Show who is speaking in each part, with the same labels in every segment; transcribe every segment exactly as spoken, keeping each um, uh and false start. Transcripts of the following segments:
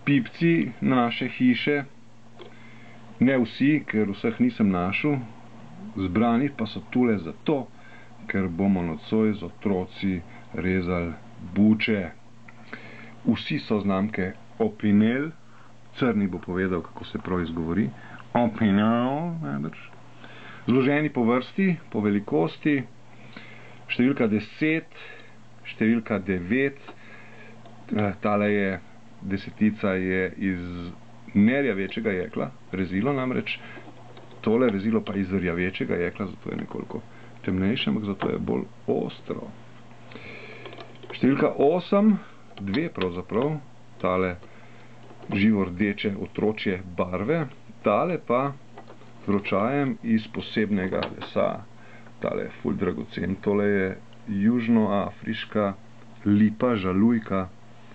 Speaker 1: pipci naše hiše, ne vsi, ker vseh nisem našel, zbrani pa so tule zato, ker bomo nocoj z otroci rezali buče. Vsi so znamke Opinel, Crni bo povedal, kako se prav izgovori, Opinel, najbrž. Zloženi po vrsti, po velikosti, številka deset, številka devet, tale je, desetica je iz nerjavečega jekla, rezilo namreč, tole rezilo pa iz rjavečega jekla, zato je nekoliko temnejše, ampak zato je bolj ostro. Številka osem, dve pravzaprav, tale živo rdeče otročje barve, tale pa z ročajem iz posebnega lesa, tale je ful dragocen, tole je južnoafriška lipa žalujka,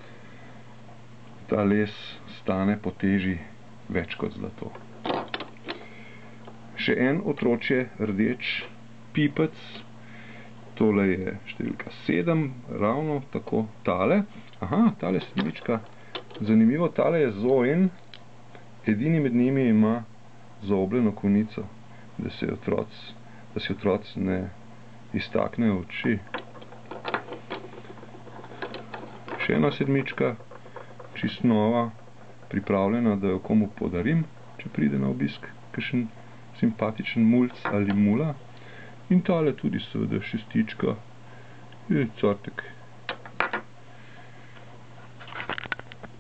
Speaker 1: ta les stane po teži več kot zlato. Še en otročje rdeč pipec, tole je številka sedem, ravno tako tale, aha, tale sedmička, zanimivo, tale je Zoin, edini med njimi ima zaobljeno konico, da se otroci, da si otroci ne iztaknejo oči. Še ena sedmička, čist nova, pripravljena, da jo komu podarim, če pride na obisk, kakšen simpatičen mulc ali mula. In tale tudi seveda šestička, je cartek.